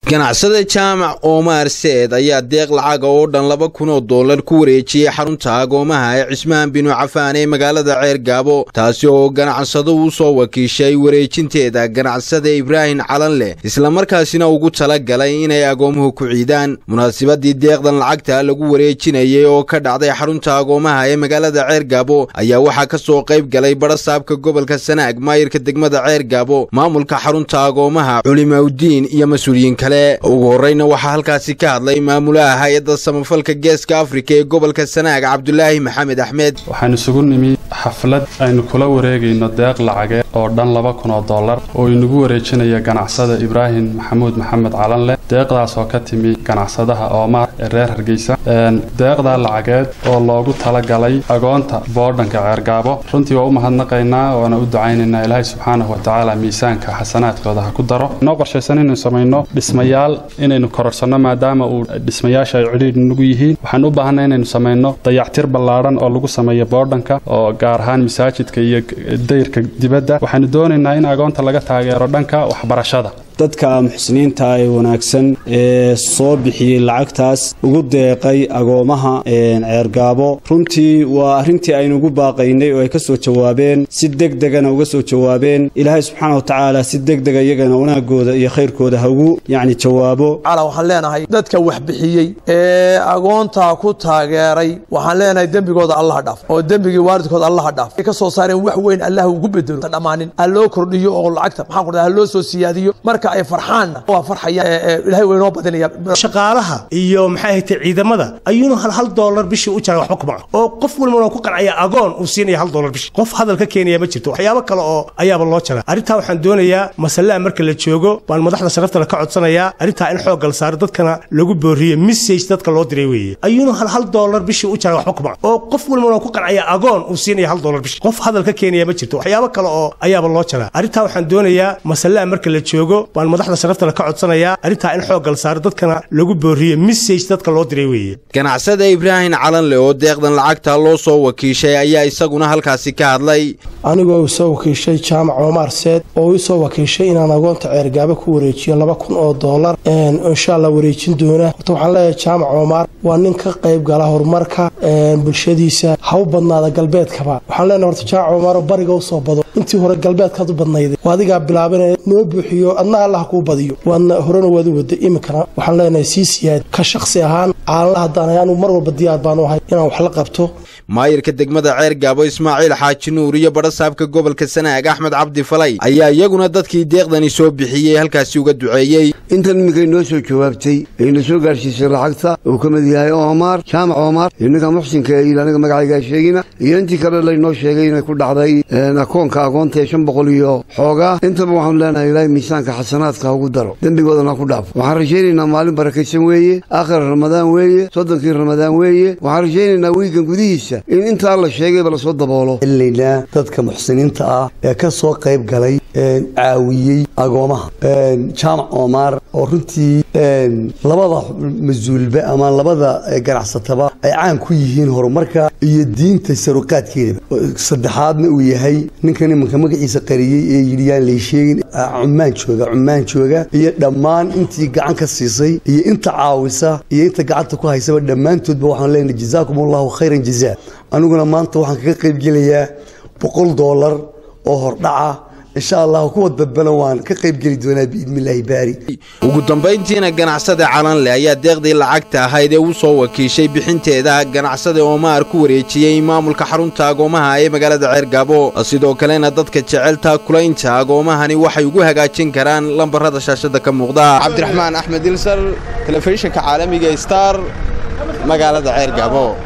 ganacsade jaamac Omar Said ayaa deeq lacag oo dhan $2,000 ku wareejiyay xarunta agoomaha ee Cismaan bin Cafaan ee magaalada Ceergaabo taasi oo ganacsado uu soo wakiishay wareejinteeda ganacsade Ibrahim Calanle isla markaasina ugu tala galay inay agoomuhu ku ciidaan munaasabadii deeqdan lacagta lagu wareejinayay oo ka dhacday xarunta agoomaha ee magaalada Ceergaabo ayaa waxa ka soo qayb galay barasaabka gobolka Sanaag maayirka degmada Ceergaabo maamulka xarunta agoomaha culimaawidiin iyo mas'uuliyiin kale ugu horeyna waxa halkaasi ka hadlay maamulaha hay'adda samafalka Geeska Afrika ee gobolka Sanaag Cabdullaahi Maxamed Axmed waxaan isugu nimi xaflad aynu kula wareegayno deeq lacag oo dhan $2,000 oo inagu wareejinaya ganacsada Ibrahim Maxamed Calanle deeqdaas oo ka timi ganacsadaha Omar ee reer Hargeysa deeqda lacageed oo loogu tala galay agoonta boodhanka Ceergaabo runtii waa u mahadnaqaynaa oo aan u ducaynaynaa Ilaahay subxaanahu wa ta'aala miisaanka xasanaadkooda ha ku daro noo qorshaysan inaan sameeyno dhismayaal inaynu kororsano maadaama uu dhismayaasha ay ciriir nagu yihiin waxaan u baahanahay inaynu sameeyno dayactir ballaaran oo lagu sameeyo boodhanka oo gaar ahaan masaajidka iyo dayrka dibadda waxaan doonaynaa in agoonta laga taageero dhanka waxbarashada dadka muxsiniinta ee wanaagsan ee soo bixiyay lacagtaas ugu deeqay agoomaha Ceergaabo runtii waa arintii aynu ugu baaqaynay oo ay ka soo jawaabeen si degdegana uga soo jawaabeen Ilaahay subxaanahu wa ta'aala si degdeg iyagana wanaagooda iyo khayrkooda ha ugu jawaabo waxaan leenahay dadka wax bixiyay ee agoonta ku taageeray waxaan leenahay dambigooda Allah dhaaf oo dambigii waalidkooda Allah dhaaf ka soo saareen wax weyn Allah ugu bedelo dhamaanin loo kordhiyo oo lacagta maxaan ku dhahay loo soo siyaadiyo marka ay farxaana waa farxaya Ilaahay weynoo badanaya shaqaalaha iyo maxay ahayd ciidamada ayuuna $1 bishii u jaray waxba kuma oo qof walba ku qancaya agoon uu siinaya $1 bishii qof hadal ka keenaya ma jirto waxyaabo kale oo ayaaba loo jaray arinta waxaan doonayaa mas'ala marka la joogo baan madaxda sharafta la ka codsanayaa arinta in xoog gal saar dadkana lagu booriyo message dadka loo diray weeye ayuuna $1 bishii u jaray waxba kuma oo qof walba ku qancaya agoon uu siinaya $1 bishii qof hadal ka keenaya ma jirto waxyaabo kale oo ayaaba loo jaray arinta waxaan doonayaa mas'ala marka la joogo baan madaxda sharafta la ka codsanayaa arinta in xoog gal saar dadkana lagu booriyo message dadka loo diray weeye ganacsada Ibrahim Calanle oo deeqdan lacagta loo soo wakiishay ayaa isaguna halkaasi ka hadlay anigoo soo wakiishay Jaamac Omar Said oo uu soo wakiishay inaan agoonta Ceergaabo ku wareejiyo $2,000 insha Allah wareejin doona waxaan leeyahay Jaamac Omar waa nin ka qayb gala horumarka bulshadiisa ha u badnaada galbeedkaba waxaan leenahay horta Jaamac Omar bariga u soo bado intii hore galbeedka u badnayday waadiga bilaabanay noo buuxiyo adna Allah ku badiyo waana horena wada wada imikana waxaan leenahay siyaad ka shakhsi ahaan Allah hadaan mar walba diyaar baan u ahay inaan wax la qabto maayirka degmada Ceergaabo Ismaaciil Xaaji Nuur iyo barasaabka gobolka Sanaag Axmed Cabdi Falay ayaa iyaguna dadkii deeqdani soo bixiyay halkaasi uga duceeyay intan imikay noo soo jawaabtay in soo gaarsiisay lacagta oo kamid yahay Omar Jaamac Omar inaga muxsinka ilaaniga magacayga sheegina iyo intii kale la noo sheegay inay ku dhacday akoonka agoonta 500 iyo xooga intaba waxaan leenahay Ilaahay miisaanka xasanaadka ugu daro dambigoodana ku dhaaf waxaan rajaynaynaa maalin barakaysan weeye aakhir Ramadaan weeye sodonkii Ramadaan weeye waxaan rajaynaynaa wiigan gudihiisa in inta la sheegay bal soo daboolo ilaa dadka muxsiniinta ah ee ka soo qayb galay caawiyay agoomaha Jaamac Omar oo runtii labada mas'uulba ama labada ganacsataba ay caan ku yihiin horumarka iyo diinta saruqaadkeeda saddexaadna uu yahay ninkan magaciisa qariyay ee yiriyaan la sheegin Cumaan jooga iyo dhammaan intii gacan ka siisay iyo inta caawisa iyo inta gacanta ku haysaba dhamaantoodba waxaan leenahay jazaakumullahu khayran jazaa aniguna maanta waxaan ka qayb gelayaa $100 oo hordhaca insha Allah kuwa dadbana waan ka qayb gali doonaa biidmilaahi baari ugu dambeyntiina ganacsada Calanle ayaa deeqdii lacagta ahayd ee uu soo wakiishay bixinteeda ganacsada Omar ku wareejiyay maamulka xarunta agoomaha ee magaalada Ceergaabo sidoo kalena dadka jecelta kulaynta agoomahani waxay ugu hagaajin karaan lambarada shaashada ka muuqda Cabdiraxmaan Axmed Ilsar telefishinka caalamiga Star magaalada Ceergaabo